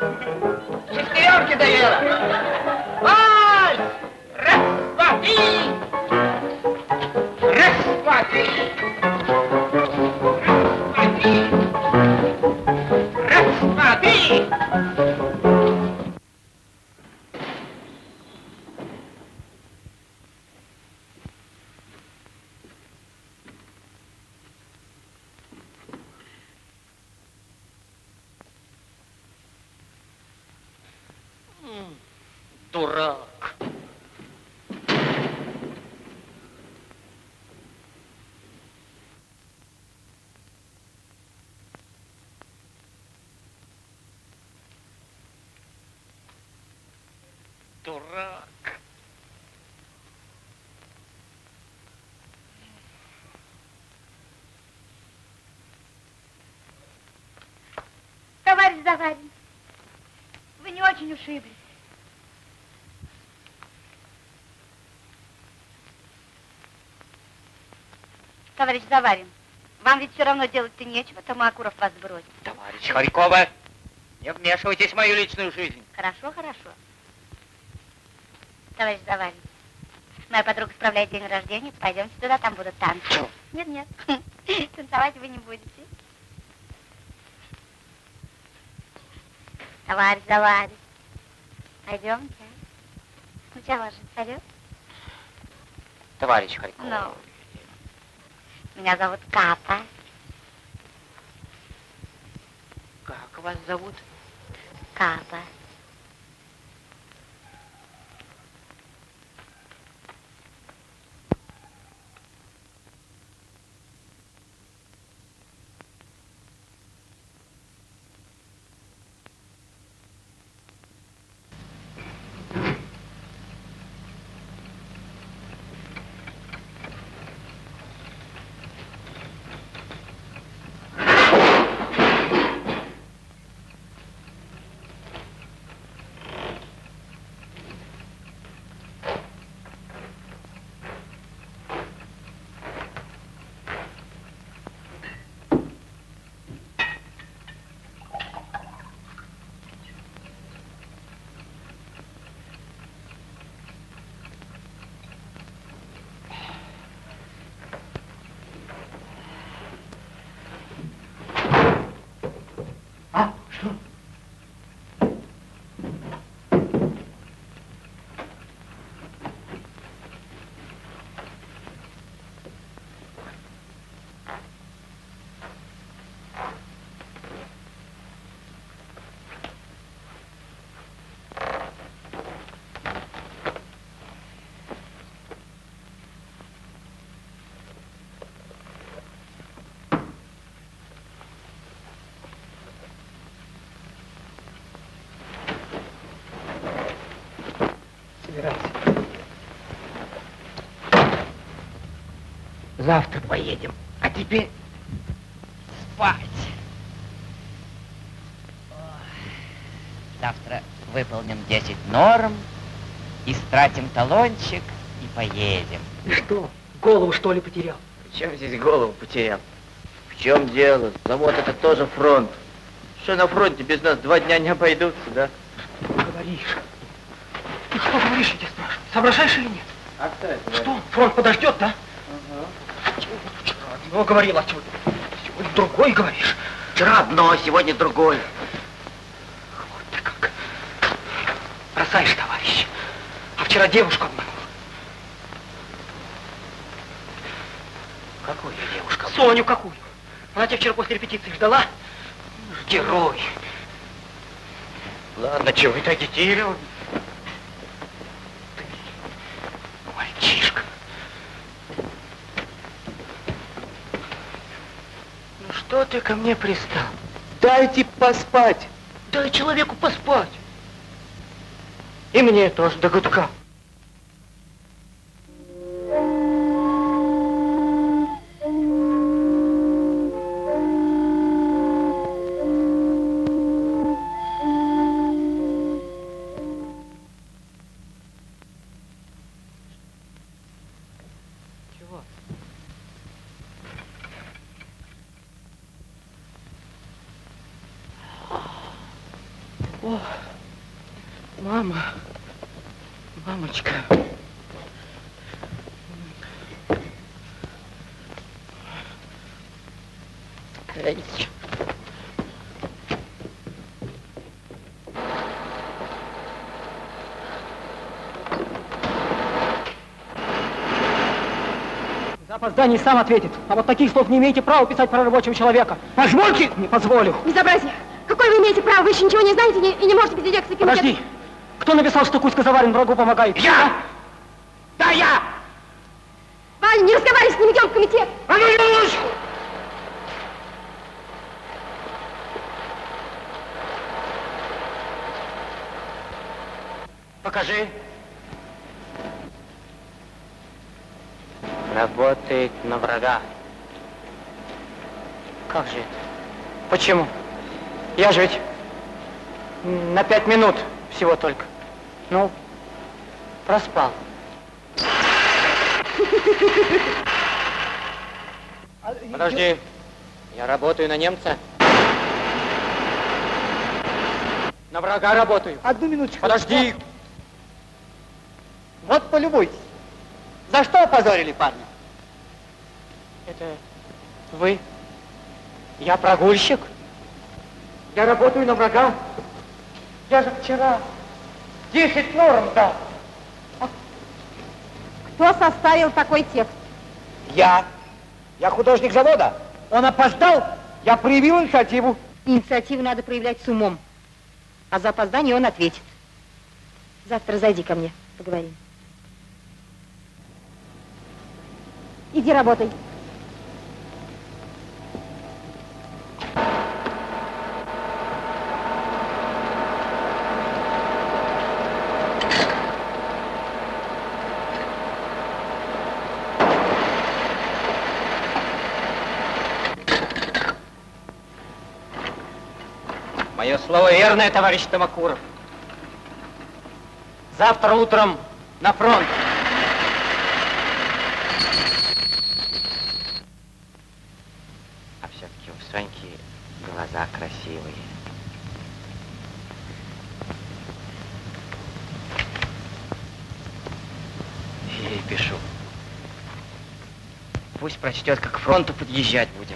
Дурак. Дурак. Товарищ Заварин, вы не очень ушиблись. Товарищ Заварин, вам ведь все равно делать-то нечего, Томакуров вас бросит. Товарищ Харькова, не вмешивайтесь в мою личную жизнь. Хорошо, хорошо. Товарищ Заварин, моя подруга справляет день рождения, пойдемте туда, там будут танцы. Чё? Нет, нет, танцевать вы не будете. Товарищ Заварин, пойдемте. Ну, чего же, пойдем? Товарищ Харькова. Ну, меня зовут Капа. Как вас зовут? Капа. Завтра поедем. А теперь спать. Завтра выполним десять норм, истратим талончик и поедем. И что, голову что ли потерял? В чем здесь голову потерял? В чем дело? Завод это тоже фронт. Что на фронте без нас два дня не обойдутся, да? Говоришь. Ты что говоришь, я тебя спрашиваю? Соображаешь или нет? А кто это? Что, фронт подождет, да? Ага. Вчера одно говорил, а сегодня, сегодня другой говоришь. Вчера одно, а сегодня другое. Вот ты как. Бросаешь, товарищ. А вчера девушку обманул. Какую девушку? Соню какую? Она тебя вчера после репетиции ждала? Герой. Ладно, чего вы так агитировали? Ты мальчишка. Ну что ты ко мне пристал? Дайте поспать. Дай человеку поспать. И мне тоже до гудка. О, мама, мамочка. Эй. За опоздание сам ответит. А вот таких слов не имеете права писать про рабочего человека. Позвольте! Не позволю. Безобразие! Какое вы имеете право? Вы еще ничего не знаете не- и не можете без с таким... Подожди. Кто написал, что Кузька Заварин врагу помогает? Я! Да, я! Ваня, не разговаривай с ним, идем в комитет. А ну, минуточку! Покажи. Работает на врага. Как же это? Почему? Я же ведь на пять минут всего только. Ну, проспал. Подожди, я работаю на немца. На врага работаю. Одну минуточку. Подожди. Вот полюбуйтесь. За что опозорили парня? Это вы? Я прогульщик? Я работаю на врага? Я же вчера десять норм дал. Кто составил такой текст? Я. Я художник завода. Он опоздал, я проявил инициативу. Инициативу надо проявлять с умом. А за опоздание он ответит. Завтра зайди ко мне, поговорим. Иди работай. Мое слово верное, товарищ Тамакуров. Завтра утром на фронт. А все-таки у Соньки глаза красивые. Я ей пишу. Пусть прочтет, как к фронту подъезжать будем.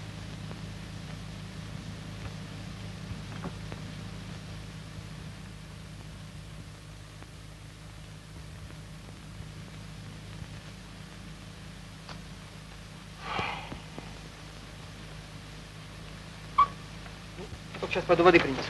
Сейчас пойду воды принесу.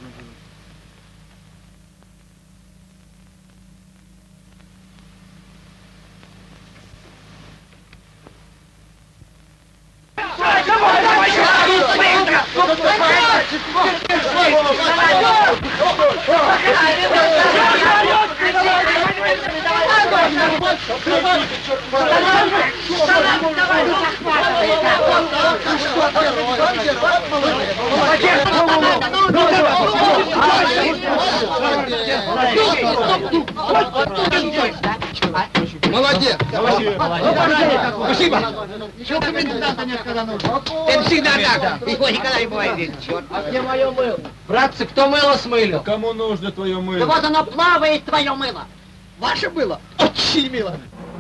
Молодец! Спасибо! Чего коменданта не сказал нужно? Это всегда так. Его никогда не бывает здесь. А где мое мыло? Братцы, кто мыло смылил? Кому нужно твое мыло? Да вот оно плавает, твое мыло. Ваше было очень мило.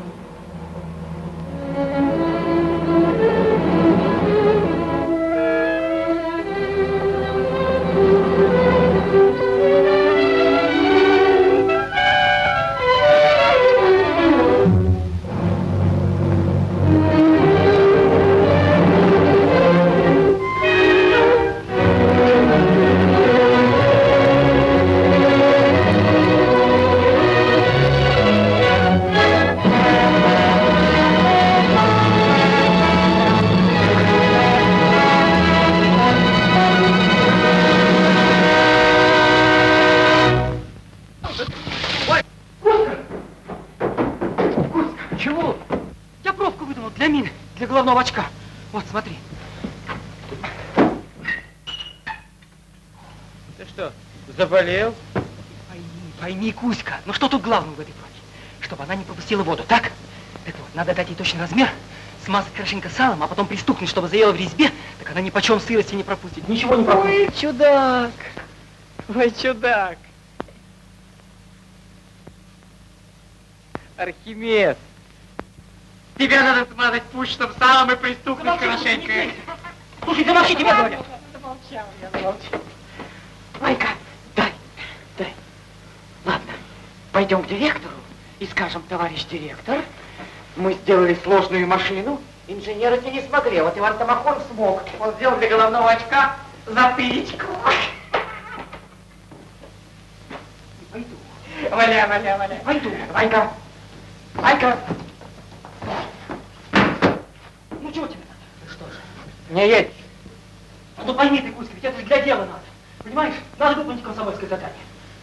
головного очка. Вот, смотри. Ты что, заболел? Пойми, пойми, Кузька, ну что тут главного в этой платье? Чтобы она не пропустила воду, так? Так вот, надо дать ей точный размер, смазать хорошенько салом, а потом пристукнуть, чтобы заела в резьбе, так она ни почем сырости не пропустит, ничего не пропустит. Ой, чудак! Ой, чудак! Архимед! Тебе надо смазать пушным салом и пристукнуть хорошенько. Слушай, замолчи, тебе говорят. Замолчал, я замолчал. Майка, дай, дай. Ладно, пойдем к директору и скажем, товарищ директор, мы сделали сложную машину, инженеры-то не смогли, вот Иван Тамакуров смог. Он сделал для головного очка затылечку. И пойду. Валя, Валя, Валя. Пойду. Ванька. Ванька. Ну чего тебе надо? Что же? Не едь. А то пойми ты, Кузька, ведь это же для дела надо. Понимаешь? Надо выполнить комсомольское задание.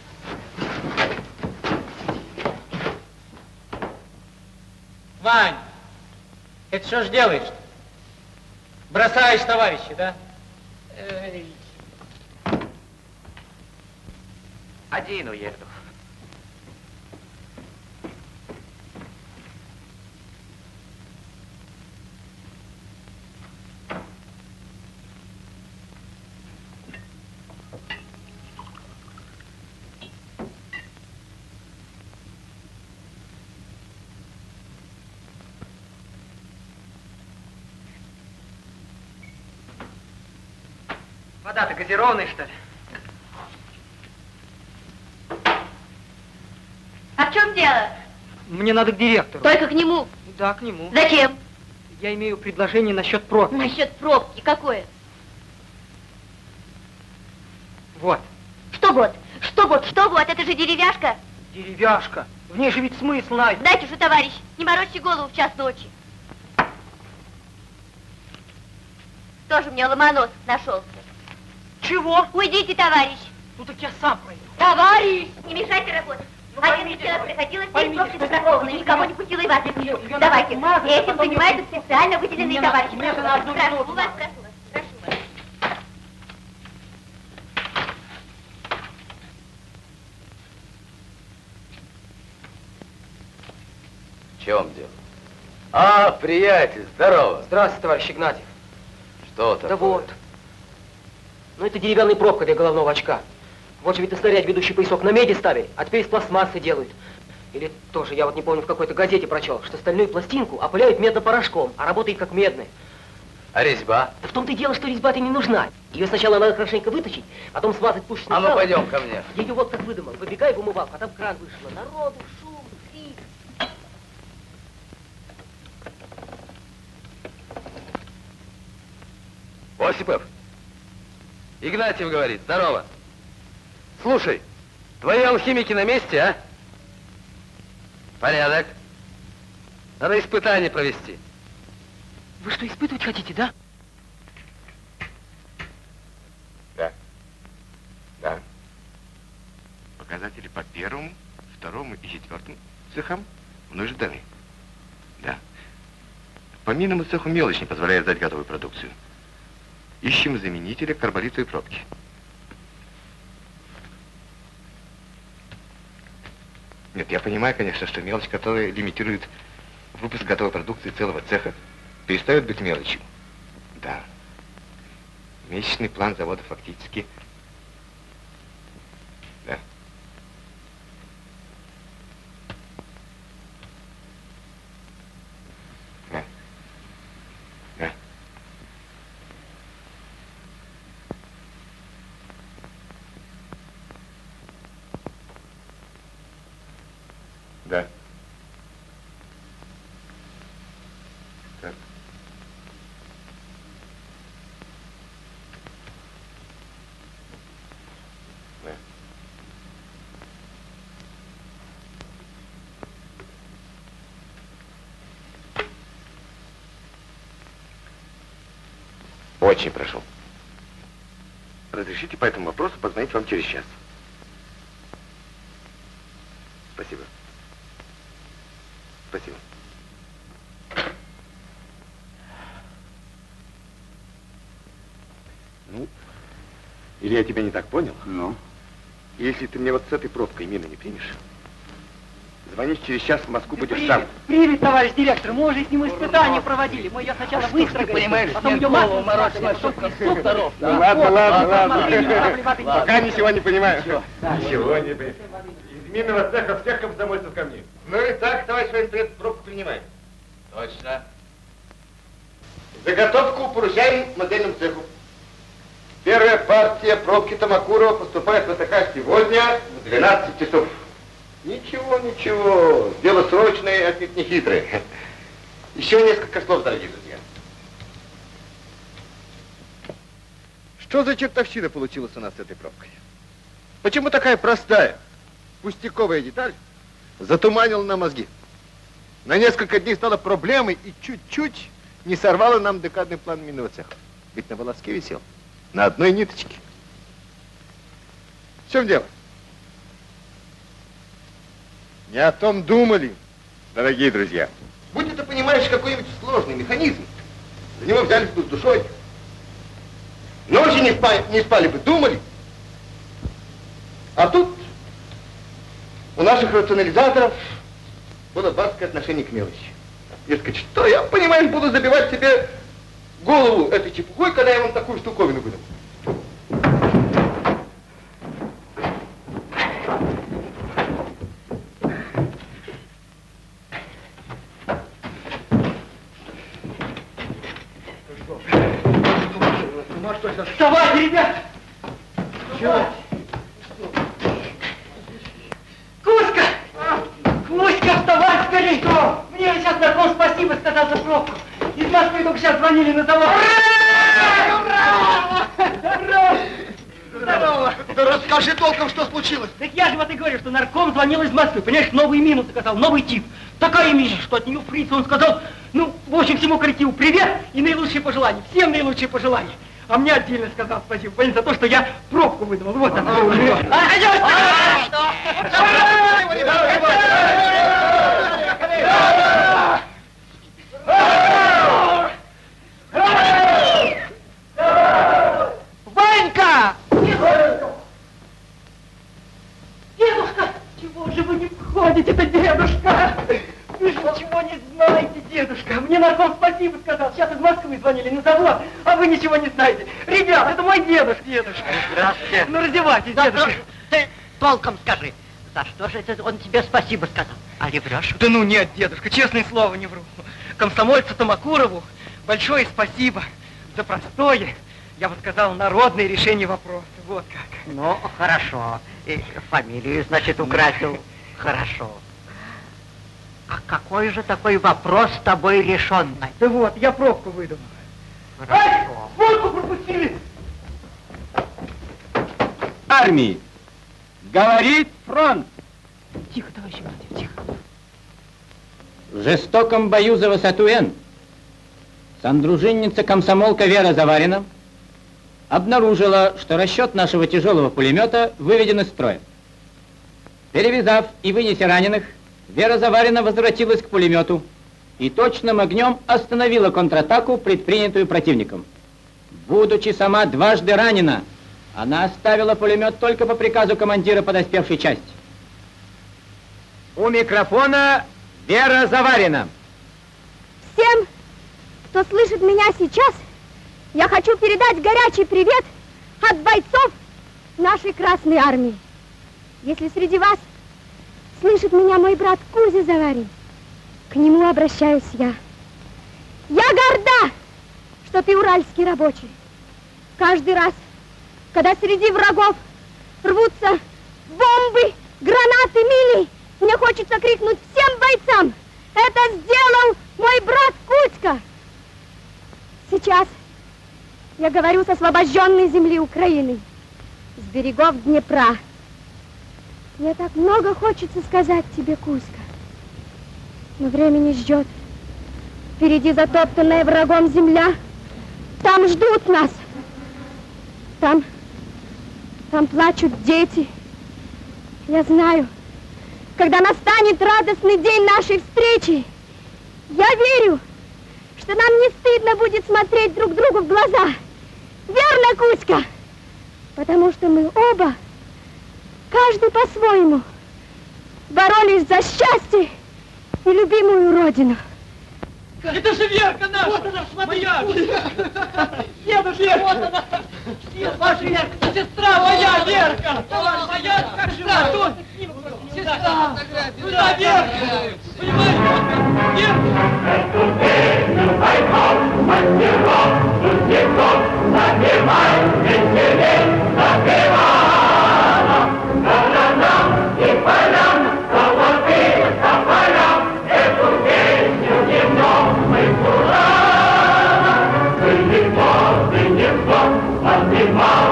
Вань, это что ж делаешь-то? Бросаешь товарища, да? Эй. Один уеду. Вода-то газированная, что ли? А в чем дело? Мне надо к директору. Только к нему. Да, к нему. Зачем? Я имею предложение насчет пробки. Насчет пробки. Какое? Вот. Что вот? Что вот? Что вот? Это же деревяшка. Деревяшка. В ней же ведь смысл найден. Дайте же, товарищ, не морочьте голову в час ночи. Тоже мне ломонос нашелся. Чего? Уйдите, товарищ. Ну так я сам пройду. Товарищ! Не мешайте работать. Ну, Один поймите, раз приходилось поймите, перед пробкой что застрахованы, это- никого не пустила и вас не пущу. Ее Давайте. надо смазать, а Этим потом занимаются ее- специально выделенные Мне надо- товарищи. мне Прошу на вас, одну прошу минуту вас, надо. прошу вас, прошу вас. В чем дело? А, приятель, здорово. Здравствуйте, товарищ Игнатьев. Что такое? Да вот. Ну, это деревянная пробка для головного очка. Вот же ведь на снаряде ведущий поясок на меди ставили, а теперь из пластмассы делают. Или тоже, я вот не помню, в какой-то газете прочел, что стальную пластинку опыляют медно-порошком, а работает как медная. А резьба? Да в том-то и дело, что резьба-то не нужна. Ее сначала надо хорошенько вытащить, потом смазать пушечным А ну салом. пойдем ко мне. Я ее вот как выдумал. Выбегай в умывалку, а там кран вышло. Народу, шум, крик. Осипов. Игнатьев говорит, здорово. Слушай, твои алхимики на месте, а? Порядок. Надо испытание провести. Вы что, испытывать хотите, да? Да. Да. Показатели по первому, второму и четвертому цехам вновь даны. Да. По минному цеху мелочь не позволяет сдать готовую продукцию. Ищем заменителя карболитовой пробки. Нет, я понимаю, конечно, что мелочь, которая лимитирует выпуск готовой продукции целого цеха, перестает быть мелочью. Да. Месячный план завода фактически... Да. Да. Да. Да. Так. Да. Очень прошу. Разрешите по этому вопросу позвонить вам через час. Спасибо. Спасибо. Ну, или я тебя не так понял? Ну? Если ты мне вот с этой пробкой мины не примешь, звонишь через час в Москву, будешь Привет, сам. привет, товарищ директор. Мы уже с ним испытания проводили. Мы ее сначала выстроили, понимаешь, потом нет ее голову маслом морочь, смазали, чтоб потом как суп здоров. Ну ладно, ладно, ладно. Капли воды. Пока ничего не понимаю. Ничего не понимаю. Из минного цеха всех комсомольцев ко мне. Ну и так, товарищ военпред, пробку принимаем. Точно. Заготовку поручаем модельному цеху. Первая партия пробки Томакурова поступает в ВТК сегодня в двенадцать часов. Ничего, ничего. Дело срочное, отнюдь не хитрое. Еще несколько слов, дорогие друзья. Что за чертовщина получилась у нас с этой пробкой? Почему такая простая? пустяковая деталь затуманила нам мозги. На несколько дней стала проблемой и чуть-чуть не сорвала нам декадный план минного цеха. Ведь на волоске висел, на одной ниточке. В чем дело? Не о том думали, дорогие друзья. Будь это, понимаешь, какой-нибудь сложный механизм, за него взялись бы с душой. Ночи не спали, не спали бы, думали. А тут у наших рационализаторов было барское отношение к мелочи. Дескать, что я, понимаешь, буду забивать себе голову этой чепухой, когда я вам такую штуковину выдам. Вставайте, ребят! Чего? Кузька! Кузька, вставай скорей! Что? Мне сейчас нарком спасибо сказал за пробку. Из Москвы только сейчас звонили на завод. Ура! Ура! Здорово! Да расскажи толком, что случилось. Так я же вот и говорю, что нарком звонил из Москвы. Понимаешь, новый мину заказал, новый тип. Такая мина, что от нее фрица он сказал, ну, в общем, всему коллективу привет и наилучшие пожелания. Всем наилучшие пожелания. А мне отдельно сказал спасибо, понятно, за то, что я пробку выдумал. Вот она. Ванька! Дедушка! Чего же вы не входите-то, дедушка? Вы же ничего не знаете, дедушка. Мне нарком спасибо сказал. Сейчас из Москвы звонили на завод, а вы ничего не знаете. Ребят, это мой дедушка, дедушка. Здравствуйте. Ну, раздевайтесь, Да, дедушка. ну, ты толком скажи, за что же это он тебе спасибо сказал? А не врешь? Да ну нет, дедушка, честное слово, не вру. Комсомольцу Томакурову большое спасибо за простое, я бы сказал, народное решение вопроса. Вот как. Ну, хорошо. И фамилию, значит, украсил. Хорошо. А какой же такой вопрос с тобой решенный? Да вот, я пробку выдумал. Хорошо. Водку пропустили! Армии. Говорит фронт. Тихо, товарищ Игнатьев, тихо. В жестоком бою за высоту Н сандружинница-комсомолка Вера Заварина обнаружила, что расчет нашего тяжелого пулемета выведен из строя. Перевязав и вынеся раненых, Вера Заварина возвратилась к пулемету и точным огнем остановила контратаку, предпринятую противником. Будучи сама дважды ранена, она оставила пулемет только по приказу командира подоспевшей части. У микрофона Вера Заварина. Всем, кто слышит меня сейчас, я хочу передать горячий привет от бойцов нашей Красной Армии. Если среди вас слышит меня мой брат Кузя Заварин, к нему обращаюсь я. Я горда, что ты уральский рабочий. Каждый раз, когда среди врагов рвутся бомбы, гранаты, мины, мне хочется крикнуть всем бойцам: это сделал мой брат Кузька. Сейчас я говорю с освобожденной земли Украины, с берегов Днепра. Мне так много хочется сказать тебе, Кузька, но время не ждет. Впереди затоптанная врагом земля. Там ждут нас. Там, там плачут дети. Я знаю, когда настанет радостный день нашей встречи, я верю, что нам не стыдно будет смотреть друг другу в глаза. Верно, Кузька? Потому что мы оба, каждый по-своему, боролись за счастье и любимую родину. Это же Верка наша! Вот она, моя! Дедушка, вот она! Ваша Верка, сестра моя Верка! Моя сестра, тут! Сестра! Куда Верка? Понимаете? Верка! Эту песню поймал мастеров, успехов, запевай, веселей, запевай! Сторонам и полям, золотым тополям, эту песню гимном мы курам. Были поздно, не сон, поднимал